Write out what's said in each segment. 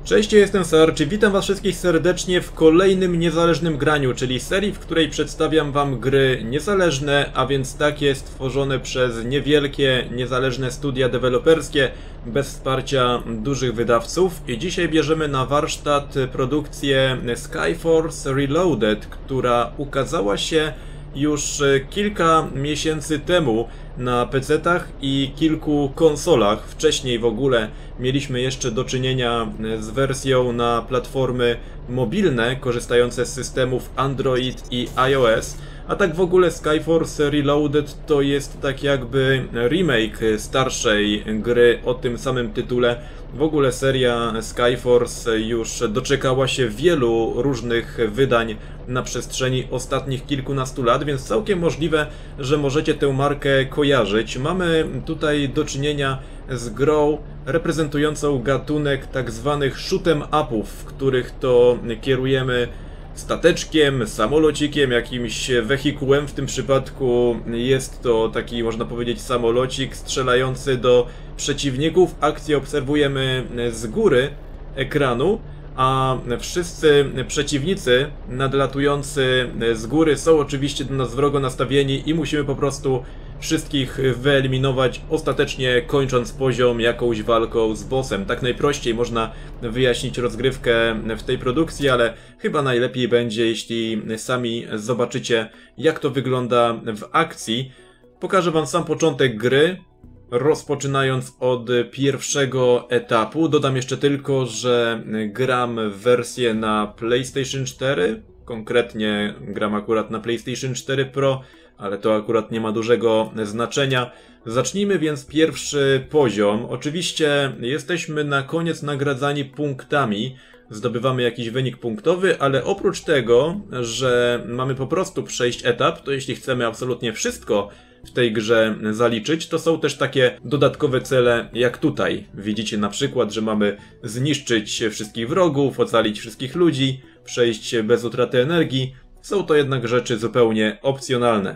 Cześć, ja jestem Sarch, witam was wszystkich serdecznie w kolejnym niezależnym graniu, czyli serii, w której przedstawiam wam gry niezależne, a więc takie stworzone przez niewielkie, niezależne studia deweloperskie, bez wsparcia dużych wydawców. I dzisiaj bierzemy na warsztat produkcję Skyforce Reloaded, która ukazała się już kilka miesięcy temu na PC-tach i kilku konsolach. Wcześniej w ogóle mieliśmy jeszcze do czynienia z wersją na platformy mobilne, korzystające z systemów Android i iOS. A tak w ogóle Skyforce Reloaded to jest tak jakby remake starszej gry o tym samym tytule. W ogóle seria Skyforce już doczekała się wielu różnych wydań na przestrzeni ostatnich kilkunastu lat, więc całkiem możliwe, że możecie tę markę kojarzyć. Mamy tutaj do czynienia z grą reprezentującą gatunek tak zwanych shoot'em upów, w których to kierujemy stateczkiem, samolocikiem, jakimś wehikułem. W tym przypadku jest to taki, można powiedzieć, samolocik strzelający do przeciwników. Akcję obserwujemy z góry ekranu, a wszyscy przeciwnicy nadlatujący z góry są oczywiście do nas wrogo nastawieni i musimy po prostu wszystkich wyeliminować, ostatecznie kończąc poziom jakąś walką z bossem. Tak najprościej można wyjaśnić rozgrywkę w tej produkcji, ale chyba najlepiej będzie, jeśli sami zobaczycie, jak to wygląda w akcji. Pokażę wam sam początek gry, rozpoczynając od pierwszego etapu. Dodam jeszcze tylko, że gram w wersję na PlayStation 4, konkretnie gram akurat na PlayStation 4 Pro, ale to akurat nie ma dużego znaczenia. Zacznijmy więc pierwszy poziom. Oczywiście jesteśmy na koniec nagradzani punktami, zdobywamy jakiś wynik punktowy, ale oprócz tego, że mamy po prostu przejść etap, to jeśli chcemy absolutnie wszystko w tej grze zaliczyć, to są też takie dodatkowe cele jak tutaj. Widzicie na przykład, że mamy zniszczyć wszystkich wrogów, ocalić wszystkich ludzi, przejść bez utraty energii. Są to jednak rzeczy zupełnie opcjonalne.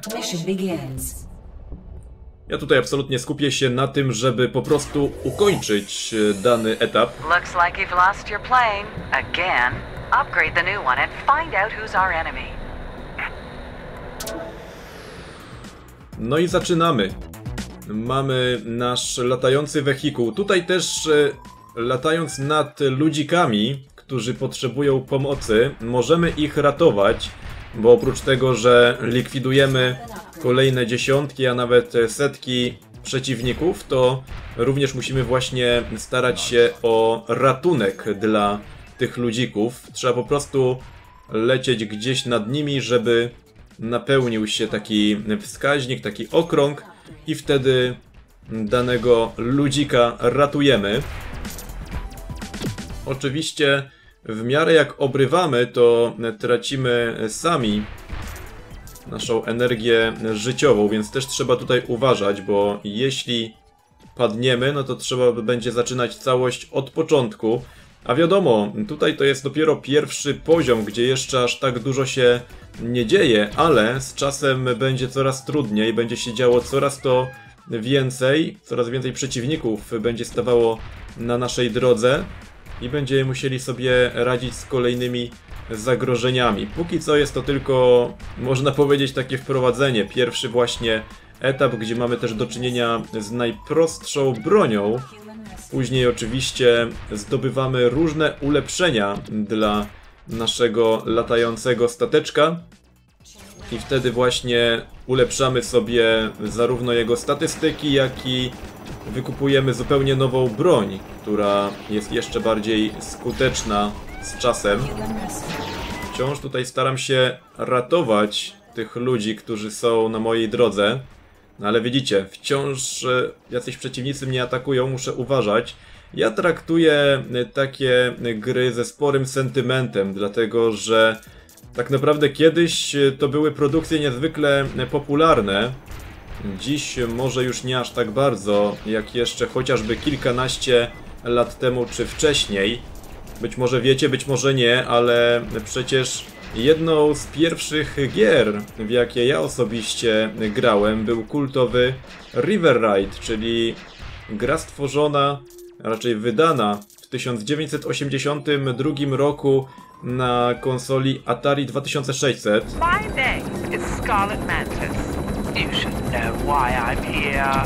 Ja tutaj absolutnie skupię się na tym, żeby po prostu ukończyć dany etap. No i zaczynamy. Mamy nasz latający wehikuł. Tutaj też latając nad ludzikami, którzy potrzebują pomocy, możemy ich ratować, bo oprócz tego, że likwidujemy kolejne dziesiątki, a nawet setki przeciwników, to również musimy właśnie starać się o ratunek dla tych ludzików. Trzeba po prostu lecieć gdzieś nad nimi, żeby napełnił się taki wskaźnik, taki okrąg i wtedy danego ludzika ratujemy. Oczywiście w miarę jak obrywamy, to tracimy sami naszą energię życiową, więc też trzeba tutaj uważać, bo jeśli padniemy, no to trzeba będzie zaczynać całość od początku. A wiadomo, tutaj to jest dopiero pierwszy poziom, gdzie jeszcze aż tak dużo się nie dzieje, ale z czasem będzie coraz trudniej, będzie się działo coraz więcej przeciwników będzie stawało na naszej drodze i będziemy musieli sobie radzić z kolejnymi zagrożeniami. Póki co jest to tylko, można powiedzieć, takie wprowadzenie. Pierwszy właśnie etap, gdzie mamy też do czynienia z najprostszą bronią. Później oczywiście zdobywamy różne ulepszenia dla naszego latającego stateczka i wtedy właśnie ulepszamy sobie zarówno jego statystyki, jak i wykupujemy zupełnie nową broń, która jest jeszcze bardziej skuteczna z czasem. Wciąż tutaj staram się ratować tych ludzi, którzy są na mojej drodze. No ale widzicie, wciąż jacyś przeciwnicy mnie atakują, muszę uważać. Ja traktuję takie gry ze sporym sentymentem, dlatego że tak naprawdę kiedyś to były produkcje niezwykle popularne. Dziś może już nie aż tak bardzo, jak jeszcze chociażby kilkanaście lat temu czy wcześniej. Być może wiecie, być może nie, ale przecież jedną z pierwszych gier, w jakie ja osobiście grałem, był kultowy River Ride, czyli gra stworzona, a raczej wydana w 1982 roku na konsoli Atari 2600. My name is Scarlet Mantis. You should know why I'm here.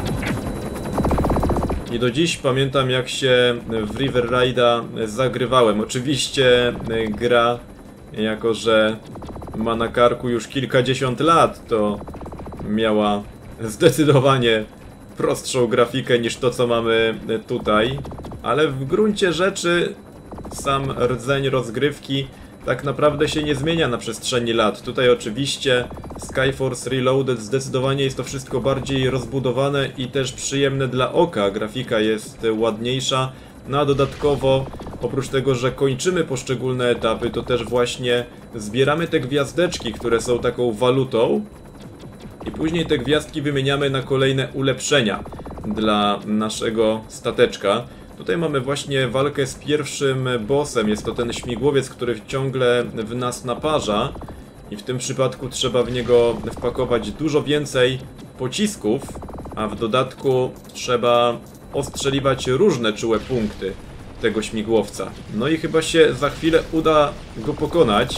I do dziś pamiętam, jak się w River Raida zagrywałem. Oczywiście gra, jako że ma na karku już kilkadziesiąt lat, to miała zdecydowanie prostszą grafikę niż to, co mamy tutaj. Ale w gruncie rzeczy sam rdzeń rozgrywki tak naprawdę się nie zmienia na przestrzeni lat. Tutaj oczywiście Skyforce Reloaded zdecydowanie jest to wszystko bardziej rozbudowane i też przyjemne dla oka. Grafika jest ładniejsza, no a dodatkowo oprócz tego, że kończymy poszczególne etapy, to też właśnie zbieramy te gwiazdeczki, które są taką walutą i później te gwiazdki wymieniamy na kolejne ulepszenia dla naszego stateczka. Tutaj mamy właśnie walkę z pierwszym bossem, jest to ten śmigłowiec, który ciągle w nas naparza i w tym przypadku trzeba w niego wpakować dużo więcej pocisków, a w dodatku trzeba ostrzeliwać różne czułe punkty tego śmigłowca. No i chyba się za chwilę uda go pokonać.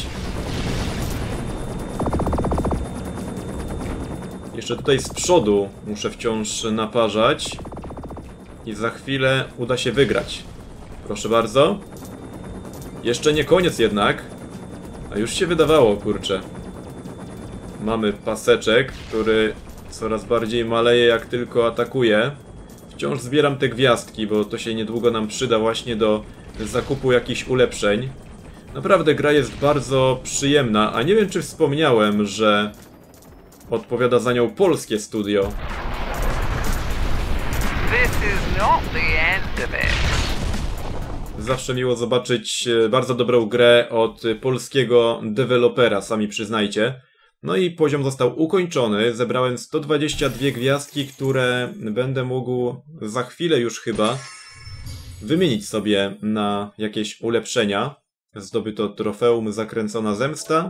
Jeszcze tutaj z przodu muszę wciąż naparzać. I za chwilę uda się wygrać. Proszę bardzo. Jeszcze nie koniec jednak. A już się wydawało, kurczę. Mamy paseczek, który coraz bardziej maleje, jak tylko atakuje. Wciąż zbieram te gwiazdki, bo to się niedługo nam przyda właśnie do zakupu jakichś ulepszeń. Naprawdę gra jest bardzo przyjemna, a nie wiem, czy wspomniałem, że odpowiada za nią polskie studio. This is not the end of it. Zawsze miło zobaczyć bardzo dobrą grę od polskiego dewelopera, sami przyznajcie. No i poziom został ukończony. Zebrałem 122 gwiazdki, które będę mógł za chwilę już chyba wymienić sobie na jakieś ulepszenia. Zdobyto trofeum Zakręcona Zemsta.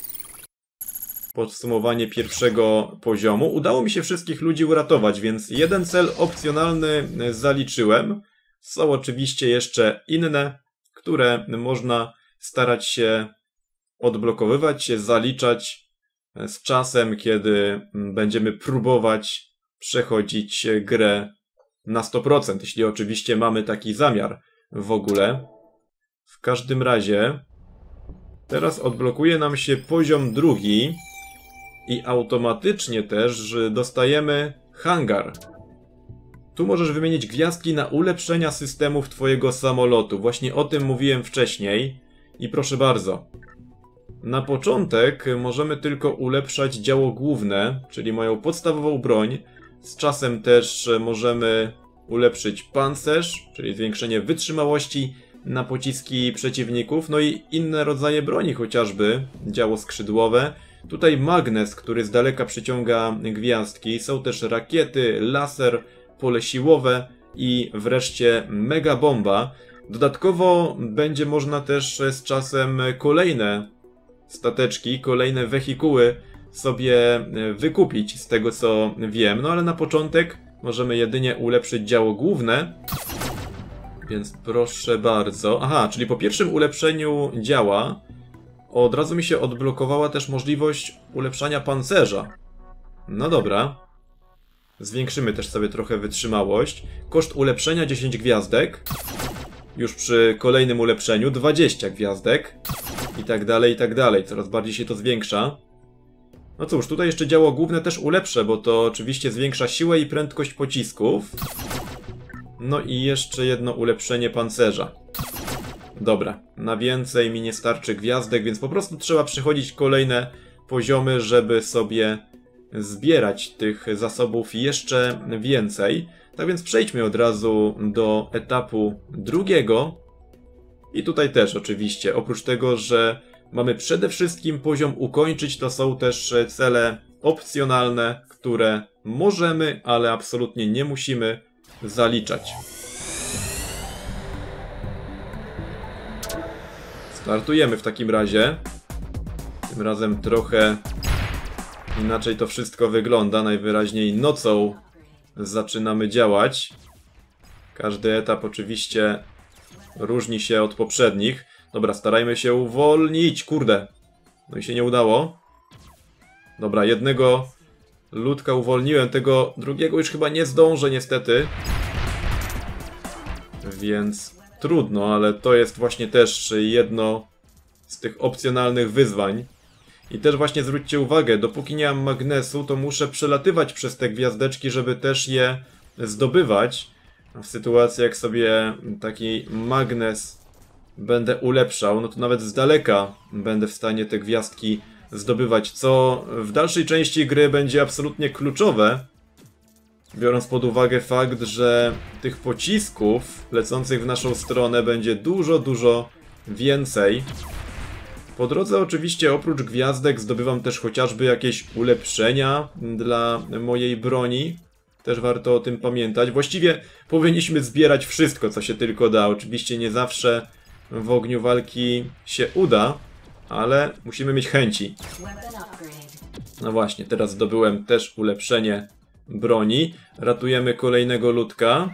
Podsumowanie pierwszego poziomu. Udało mi się wszystkich ludzi uratować, więc jeden cel opcjonalny zaliczyłem. Są oczywiście jeszcze inne, które można starać się odblokowywać, zaliczać z czasem, kiedy będziemy próbować przechodzić grę na 100%, jeśli oczywiście mamy taki zamiar w ogóle. W każdym razie teraz odblokuje nam się poziom drugi i automatycznie też dostajemy hangar. Tu możesz wymienić gwiazdki na ulepszenia systemów twojego samolotu. Właśnie o tym mówiłem wcześniej. I proszę bardzo. Na początek możemy tylko ulepszać działo główne, czyli moją podstawową broń. Z czasem też możemy ulepszyć pancerz, czyli zwiększenie wytrzymałości na pociski przeciwników. No i inne rodzaje broni, chociażby działo skrzydłowe. Tutaj magnes, który z daleka przyciąga gwiazdki. Są też rakiety, laser, pole siłowe i wreszcie mega bomba. Dodatkowo będzie można też z czasem kolejne stateczki, kolejne wehikuły sobie wykupić, z tego co wiem. No ale na początek możemy jedynie ulepszyć działo główne. Więc proszę bardzo. Aha, czyli po pierwszym ulepszeniu działa od razu mi się odblokowała też możliwość ulepszania pancerza. No dobra. Zwiększymy też sobie trochę wytrzymałość. Koszt ulepszenia 10 gwiazdek. Już przy kolejnym ulepszeniu 20 gwiazdek. I tak dalej, i tak dalej. Coraz bardziej się to zwiększa. No cóż, tutaj jeszcze działo główne też ulepszę, bo to oczywiście zwiększa siłę i prędkość pocisków. No i jeszcze jedno ulepszenie pancerza. Dobra, na więcej mi nie starczy gwiazdek, więc po prostu trzeba przechodzić kolejne poziomy, żeby sobie zbierać tych zasobów jeszcze więcej. Tak więc przejdźmy od razu do etapu drugiego. I tutaj też oczywiście, oprócz tego, że mamy przede wszystkim poziom ukończyć, to są też cele opcjonalne, które możemy, ale absolutnie nie musimy zaliczać. Startujemy w takim razie. Tym razem trochę inaczej to wszystko wygląda. Najwyraźniej nocą zaczynamy działać. Każdy etap oczywiście różni się od poprzednich. Dobra, starajmy się uwolnić, kurde. No i się nie udało. Dobra, jednego ludka uwolniłem, tego drugiego już chyba nie zdążę niestety. Więc trudno, ale to jest właśnie też jedno z tych opcjonalnych wyzwań. I też właśnie zwróćcie uwagę, dopóki nie mam magnesu, to muszę przelatywać przez te gwiazdeczki, żeby też je zdobywać. A w sytuacji jak sobie taki magnes będę ulepszał, no to nawet z daleka będę w stanie te gwiazdki zdobywać, co w dalszej części gry będzie absolutnie kluczowe, biorąc pod uwagę fakt, że tych pocisków lecących w naszą stronę będzie dużo więcej. Po drodze oczywiście oprócz gwiazdek zdobywam też chociażby jakieś ulepszenia dla mojej broni. Też warto o tym pamiętać. Właściwie powinniśmy zbierać wszystko, co się tylko da. Oczywiście nie zawsze w ogniu walki się uda, ale musimy mieć chęci. No właśnie, teraz zdobyłem też ulepszenie broni. Ratujemy kolejnego ludka.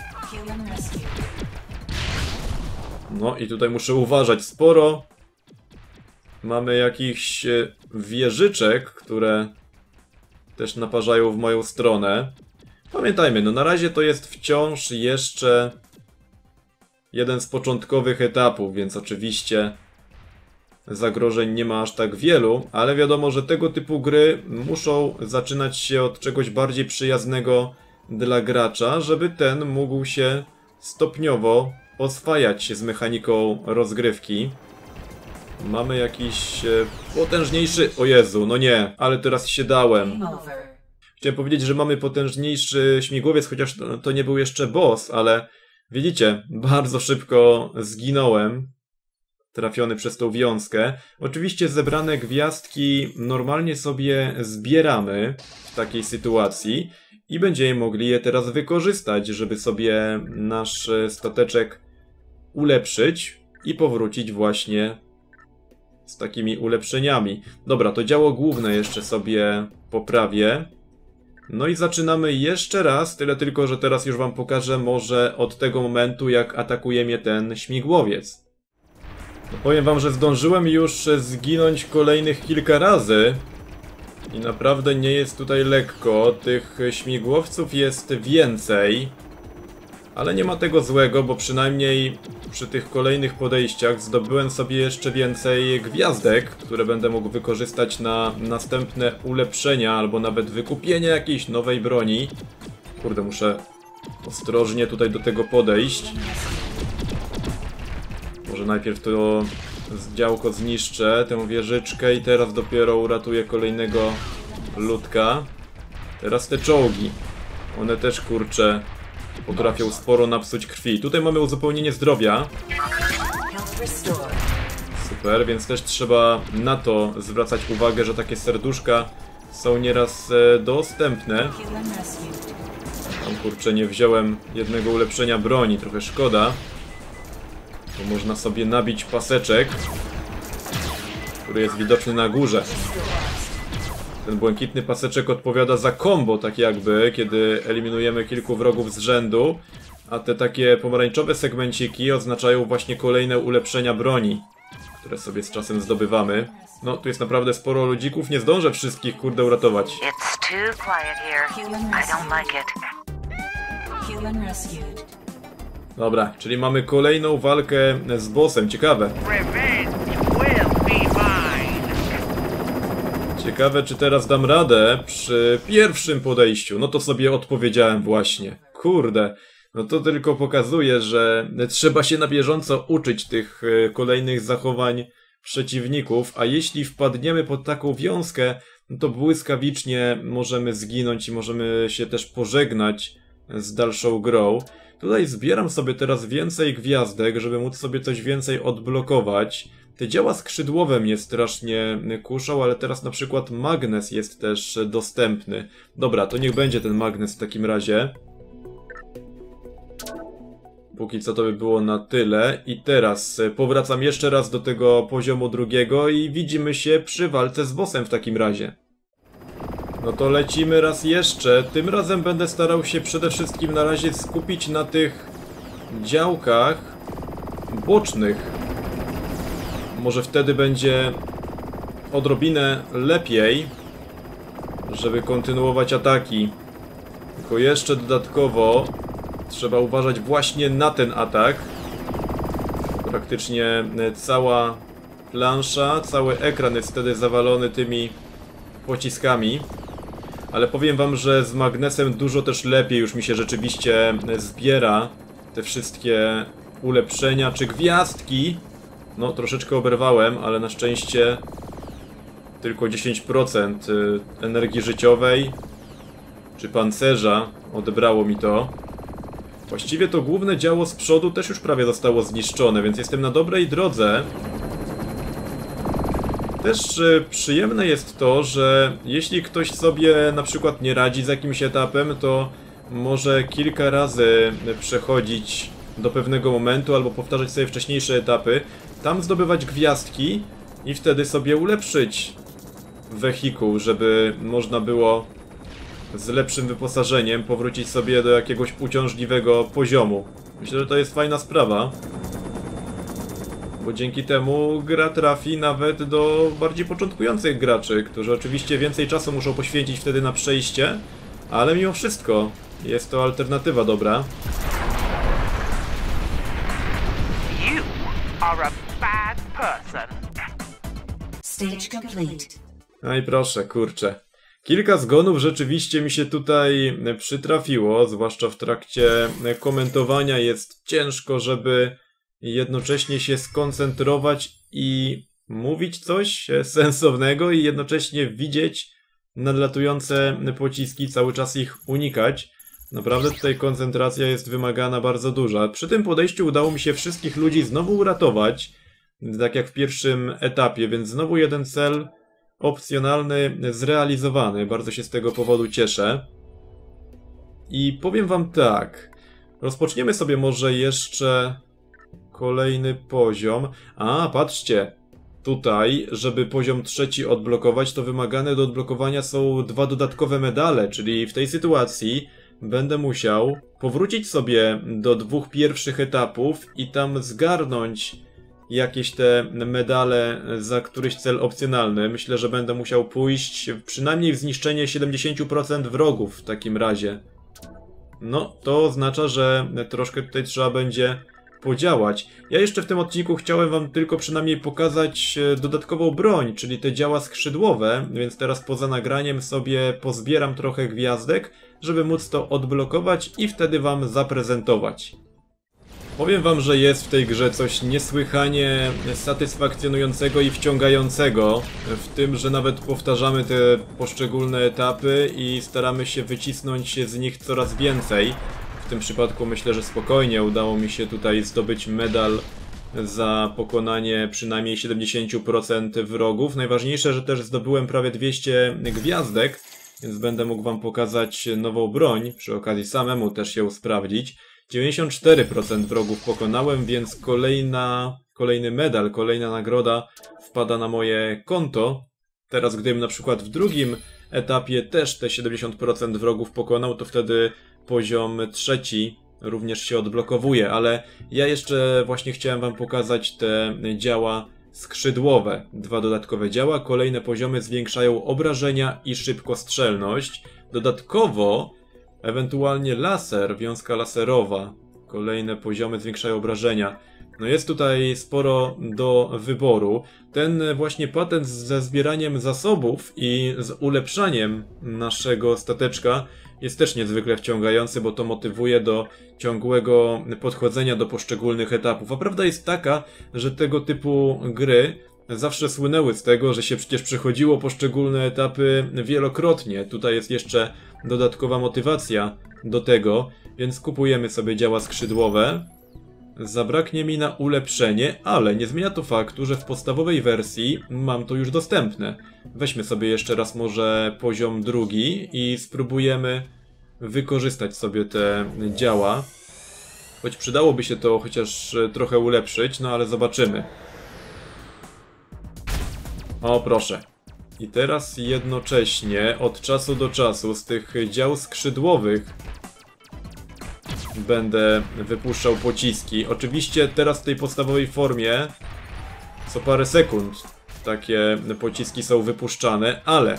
No i tutaj muszę uważać sporo. Mamy jakichś wieżyczek, które też naparzają w moją stronę. Pamiętajmy, no na razie to jest wciąż jeszcze jeden z początkowych etapów, więc oczywiście zagrożeń nie ma aż tak wielu, ale wiadomo, że tego typu gry muszą zaczynać się od czegoś bardziej przyjaznego dla gracza, żeby ten mógł się stopniowo oswajać się z mechaniką rozgrywki. Mamy jakiś potężniejszy... O Jezu, no nie, ale teraz się dałem. Chciałem powiedzieć, że mamy potężniejszy śmigłowiec, chociaż to nie był jeszcze boss, ale widzicie, bardzo szybko zginąłem, trafiony przez tą wiązkę. Oczywiście zebrane gwiazdki normalnie sobie zbieramy w takiej sytuacji i będziemy mogli je teraz wykorzystać, żeby sobie nasz stateczek ulepszyć i powrócić właśnie z takimi ulepszeniami. Dobra, to działo główne jeszcze sobie poprawię. No i zaczynamy jeszcze raz, tyle tylko, że teraz już wam pokażę może od tego momentu, jak atakuje mnie ten śmigłowiec. No powiem wam, że zdążyłem już zginąć kolejnych kilka razy i naprawdę nie jest tutaj lekko. Tych śmigłowców jest więcej, ale nie ma tego złego, bo przynajmniej przy tych kolejnych podejściach zdobyłem sobie jeszcze więcej gwiazdek, które będę mógł wykorzystać na następne ulepszenia albo nawet wykupienie jakiejś nowej broni. Kurde, muszę ostrożnie tutaj do tego podejść. Może najpierw to działko zniszczę, tę wieżyczkę i teraz dopiero uratuję kolejnego ludka. Teraz te czołgi. One też, kurczę, potrafią sporo napsuć krwi. Tutaj mamy uzupełnienie zdrowia. Super, więc też trzeba na to zwracać uwagę, że takie serduszka są nieraz dostępne. Tam, kurczę, nie wziąłem jednego ulepszenia broni, trochę szkoda. Bo można sobie nabić paseczek, który jest widoczny na górze. Ten błękitny paseczek odpowiada za combo, tak jakby, kiedy eliminujemy kilku wrogów z rzędu, a te takie pomarańczowe segmenciki oznaczają właśnie kolejne ulepszenia broni, które sobie z czasem zdobywamy. No, tu jest naprawdę sporo ludzików, nie zdążę wszystkich, kurde, uratować. It's too quiet here. I don't like it. Dobra, czyli mamy kolejną walkę z bossem, ciekawe. Revenge will be mine. Ciekawe, czy teraz dam radę przy pierwszym podejściu. No to sobie odpowiedziałem właśnie. Kurde, no to tylko pokazuje, że trzeba się na bieżąco uczyć tych kolejnych zachowań przeciwników, a jeśli wpadniemy pod taką wiązkę, no to błyskawicznie możemy zginąć i możemy się też pożegnać z dalszą grą. Tutaj zbieram sobie teraz więcej gwiazdek, żeby móc sobie coś więcej odblokować. Te działa skrzydłowe mnie strasznie kuszą, ale teraz na przykład magnes jest też dostępny. Dobra, to niech będzie ten magnes w takim razie. Póki co to by było na tyle. I teraz powracam jeszcze raz do tego poziomu drugiego i widzimy się przy walce z bossem w takim razie. No to lecimy raz jeszcze. Tym razem będę starał się przede wszystkim na razie skupić na tych działkach. bocznych. Może wtedy będzie odrobinę lepiej, żeby kontynuować ataki. Tylko jeszcze dodatkowo trzeba uważać właśnie na ten atak. Praktycznie cała plansza, cały ekran jest wtedy zawalony tymi pociskami. Ale powiem wam, że z magnesem dużo też lepiej już mi się rzeczywiście zbiera te wszystkie ulepszenia czy gwiazdki. No troszeczkę oberwałem, ale na szczęście tylko 10% energii życiowej czy pancerza odebrało mi to. Właściwie to główne działo z przodu też już prawie zostało zniszczone, więc jestem na dobrej drodze. Też przyjemne jest to, że jeśli ktoś sobie na przykład nie radzi z jakimś etapem, to może kilka razy przechodzić do pewnego momentu albo powtarzać sobie wcześniejsze etapy, tam zdobywać gwiazdki i wtedy sobie ulepszyć wehikuł, żeby można było z lepszym wyposażeniem powrócić sobie do jakiegoś uciążliwego poziomu. Myślę, że to jest fajna sprawa, bo dzięki temu gra trafi nawet do bardziej początkujących graczy, którzy oczywiście więcej czasu muszą poświęcić wtedy na przejście, ale mimo wszystko jest to alternatywa dobra. You are a bad person. Stage complete. No i proszę, kurczę. Kilka zgonów rzeczywiście mi się tutaj przytrafiło, zwłaszcza w trakcie komentowania jest ciężko, żeby jednocześnie się skoncentrować i mówić coś sensownego i jednocześnie widzieć nadlatujące pociski, cały czas ich unikać. Naprawdę tutaj koncentracja jest wymagana bardzo duża. Przy tym podejściu udało mi się wszystkich ludzi znowu uratować, tak jak w pierwszym etapie, więc znowu jeden cel opcjonalny zrealizowany. Bardzo się z tego powodu cieszę. I powiem wam tak. Rozpoczniemy sobie może jeszcze kolejny poziom. A, patrzcie. Tutaj, żeby poziom 3 odblokować, to wymagane do odblokowania są 2 dodatkowe medale, czyli w tej sytuacji będę musiał powrócić sobie do 2 pierwszych etapów i tam zgarnąć jakieś te medale za któryś cel opcjonalny. Myślę, że będę musiał pójść przynajmniej w zniszczenie 70% wrogów w takim razie. No, to oznacza, że troszkę tutaj trzeba będzie podziałać. Ja jeszcze w tym odcinku chciałem wam tylko przynajmniej pokazać dodatkową broń, czyli te działa skrzydłowe, więc teraz poza nagraniem sobie pozbieram trochę gwiazdek, żeby móc to odblokować i wtedy wam zaprezentować. Powiem wam, że jest w tej grze coś niesłychanie satysfakcjonującego i wciągającego w tym, że nawet powtarzamy te poszczególne etapy i staramy się wycisnąć z nich coraz więcej. W tym przypadku myślę, że spokojnie udało mi się tutaj zdobyć medal za pokonanie przynajmniej 70% wrogów. Najważniejsze, że też zdobyłem prawie 200 gwiazdek, więc będę mógł wam pokazać nową broń, przy okazji samemu też ją sprawdzić. 94% wrogów pokonałem, więc kolejny medal, kolejna nagroda wpada na moje konto. Teraz gdybym na przykład w drugim etapie też te 70% wrogów pokonał, to wtedy poziom 3 również się odblokowuje, ale ja jeszcze właśnie chciałem wam pokazać te działa skrzydłowe. 2 dodatkowe działa, kolejne poziomy zwiększają obrażenia i szybkostrzelność. Dodatkowo ewentualnie laser, wiązka laserowa. Kolejne poziomy zwiększają obrażenia. No jest tutaj sporo do wyboru. Ten właśnie patent ze zbieraniem zasobów i z ulepszaniem naszego stateczka jest też niezwykle wciągający, bo to motywuje do ciągłego podchodzenia do poszczególnych etapów. A prawda jest taka, że tego typu gry zawsze słynęły z tego, że się przecież przechodziło poszczególne etapy wielokrotnie. Tutaj jest jeszcze dodatkowa motywacja do tego, więc kupujemy sobie działa skrzydłowe. Zabraknie mi na ulepszenie, ale nie zmienia to faktu, że w podstawowej wersji mam to już dostępne. Weźmy sobie jeszcze raz może poziom 2 i spróbujemy wykorzystać sobie te działa. Choć przydałoby się to chociaż trochę ulepszyć, no ale zobaczymy. O proszę. I teraz jednocześnie od czasu do czasu z tych dział skrzydłowych będę wypuszczał pociski. Oczywiście teraz w tej podstawowej formie co parę sekund takie pociski są wypuszczane, ale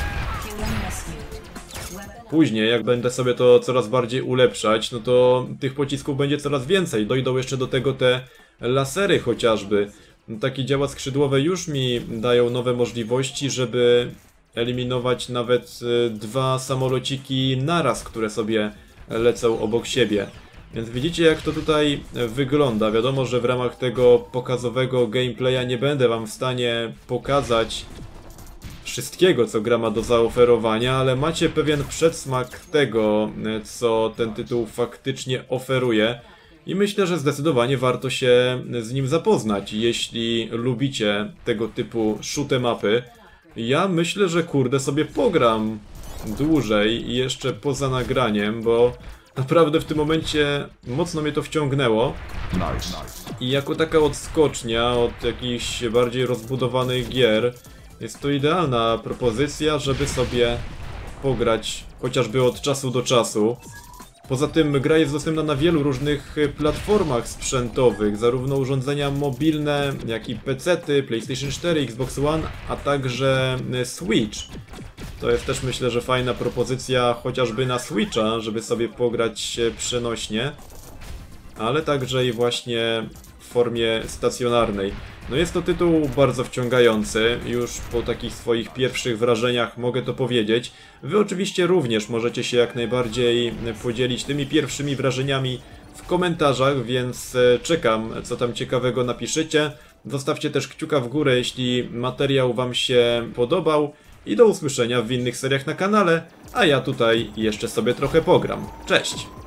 później, jak będę sobie to coraz bardziej ulepszać, no to tych pocisków będzie coraz więcej. Dojdą jeszcze do tego te lasery chociażby. Takie działa skrzydłowe już mi dają nowe możliwości, żeby eliminować nawet 2 samolociki naraz, które sobie lecą obok siebie. Więc widzicie, jak to tutaj wygląda. Wiadomo, że w ramach tego pokazowego gameplaya nie będę wam w stanie pokazać wszystkiego, co gra ma do zaoferowania, ale macie pewien przedsmak tego, co ten tytuł faktycznie oferuje. I myślę, że zdecydowanie warto się z nim zapoznać, jeśli lubicie tego typu shoot'em upy. Ja myślę, że kurde sobie pogram dłużej i jeszcze poza nagraniem, bo naprawdę w tym momencie mocno mnie to wciągnęło. I jako taka odskocznia od jakichś bardziej rozbudowanych gier jest to idealna propozycja, żeby sobie pograć chociażby od czasu do czasu. Poza tym gra jest dostępna na wielu różnych platformach sprzętowych, zarówno urządzenia mobilne, jak i PC-ty, PlayStation 4, Xbox One, a także Switch. To jest też myślę, że fajna propozycja chociażby na Switcha, żeby sobie pograć przenośnie, ale także i właśnie w formie stacjonarnej. No jest to tytuł bardzo wciągający, już po takich swoich pierwszych wrażeniach mogę to powiedzieć. Wy oczywiście również możecie się jak najbardziej podzielić tymi pierwszymi wrażeniami w komentarzach, więc czekam, co tam ciekawego napiszecie. Zostawcie też kciuka w górę, jeśli materiał wam się podobał i do usłyszenia w innych seriach na kanale, a ja tutaj jeszcze sobie trochę pogram. Cześć!